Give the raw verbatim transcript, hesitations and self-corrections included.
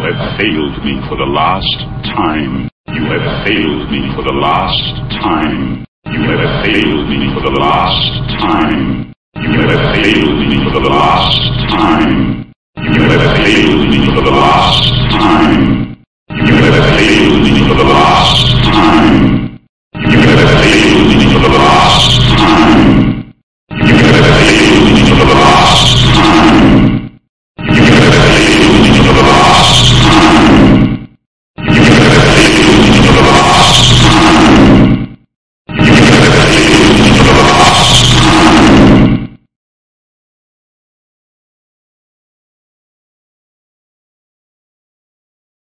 have failed me for the last time. You have failed me for the last time. You have failed me for the last time. You have failed me for the last time. You have failed me for the last time. You have failed me for the last time. You have failed me for the last time.